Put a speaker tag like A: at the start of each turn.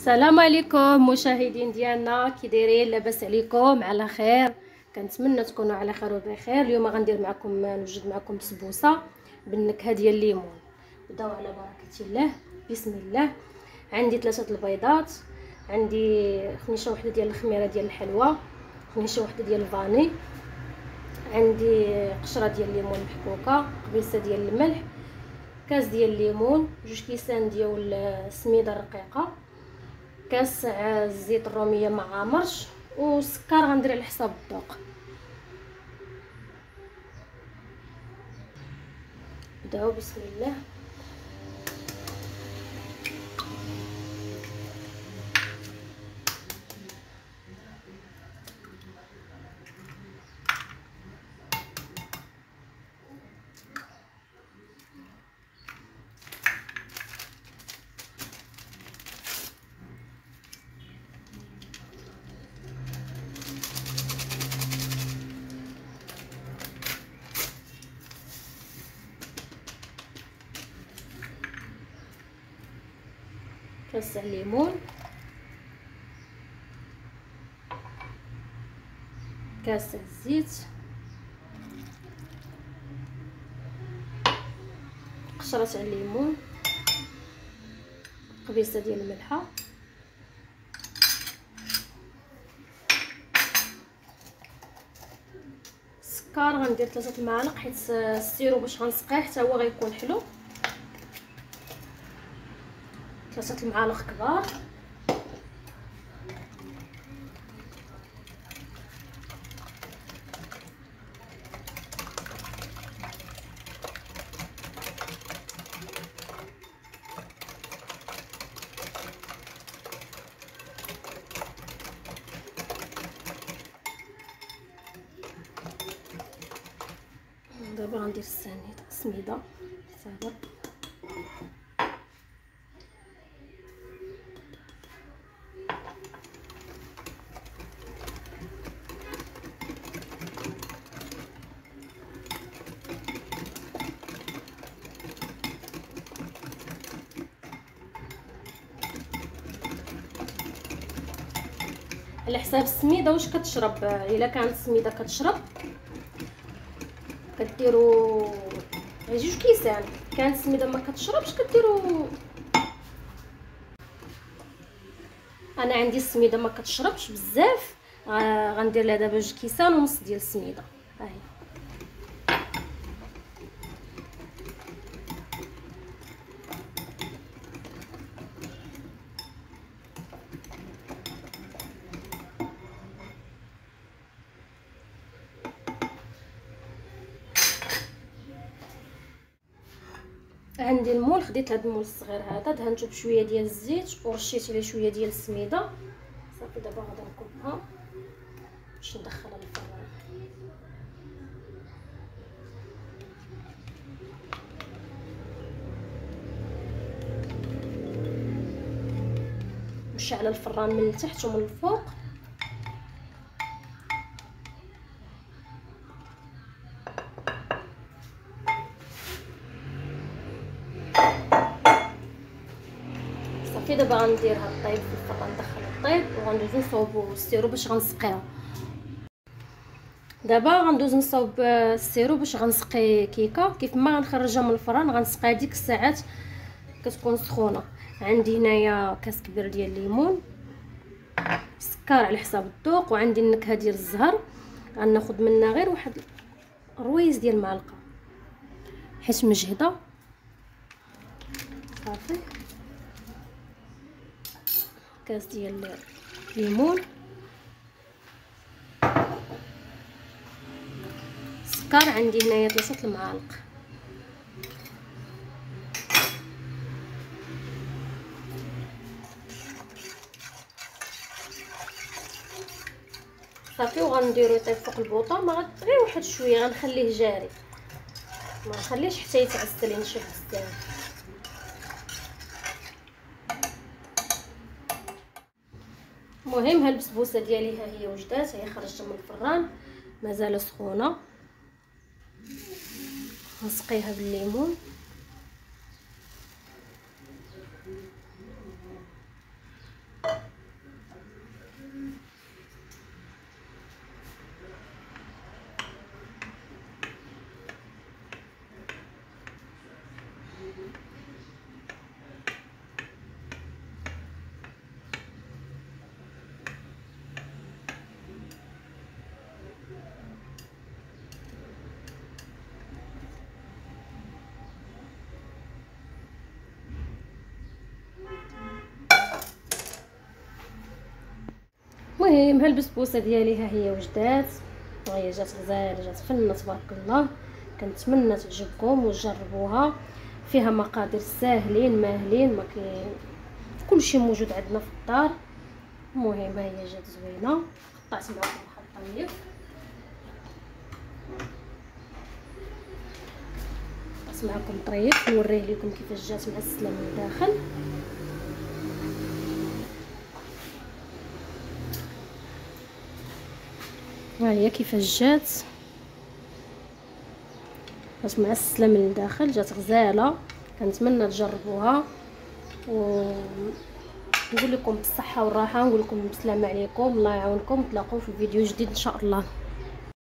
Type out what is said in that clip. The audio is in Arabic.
A: السلام عليكم مشاهدين ديالنا، كي دايرين؟ لاباس عليكم؟ على خير؟ كنتمنى تكونوا على خير وبخير. اليوم غندير معكم نوجد معكم بسبوسه بالنكهه ديال الليمون. نبداو على بركه الله. بسم الله. عندي 3 البيضات، عندي خنيشه وحده ديال الخميره ديال الحلوى، خنيشه وحده ديال الفاني، عندي قشره ديال الليمون محكوكه، قبيصه ديال الملح، كاس ديال الليمون، 2 كيسان ديال السميده الرقيقه، كاس زيت الروميه مع مرش، والسكر غندير على حساب الذوق. نبداو بسم الله. كاس الليمون، كاس الزيت، قشرة الليمون، قبيصه ديال الملحه، السكر غندير 3 المعالق حيت السيرو باش غنسقيه حتى هو غيكون حلو. 3 المعالق كبار. دابا غندير السميده صابر. على حساب السميده واش كتشرب. الا كانت السميده كتشرب كديروا غير 2 كيسان، كانت السميده ما كتشربش كديروا. انا عندي السميده ما كتشربش بزاف، غندير لها دابا 2 كيسان ونص ديال السميده. ها هي. عندي المول، خديت هذا المول الصغير هذا، دهنته بشويه ديال الزيت ورشيت عليه شويه ديال السميده. صافي دابا غادي نكبها باش ندخلها للفران. نشعل الفران من التحت ومن الفوق. صافي دابا غنديرها طيب في الفران، ندخلها طيب وغندوزو نصاوبو السيرو باش غنسقيها. دابا غندوز نصاوب السيرو باش غنسقي كيكه. كيف ما غنخرجها من الفران غنسقيها ديك الساعات كتكون سخونه. عندي هنايا كاس كبير ديال الليمون، سكر على حساب الذوق، وعندي النكهه ديال الزهر غناخذ منها غير واحد رويز ديال المعلقه حيت مجهده. صافي كاس ديال الليمون، السكر عندي هنايا 3 المعالق. صافي وغنديرو يطيب فوق البوطه، ما غير واحد شويه غنخليه جاري، ما نخليش حتى يتعسل ينشف بزاف. المهم ها البسبوسه ديالي ها هي وجدات، هي خرجتها من الفران مازال سخونه. نسقيها المهم ها البسبوسه ديالي ها هي وجدات، ها هي جات غزاله، جات فنه تبارك الله. كنتمنى تعجبكم وتجربوها. فيها مقادير ساهلين ماهلين، ما كاين كلشي موجود عندنا في الدار. المهم ها هي جات زوينه. قطعت معكم واحد الطريف، قطعت معكم طريف نوريه لكم كيفاش جات معسله من الداخل. ها هي كيفاش جات معسله من الداخل، جات غزاله. كنتمنى تجربوها ونقول لكم بالصحه والراحه، نقول لكم بالسلامه عليكم، الله يعاونكم. تلاقوا في فيديو جديد ان شاء الله.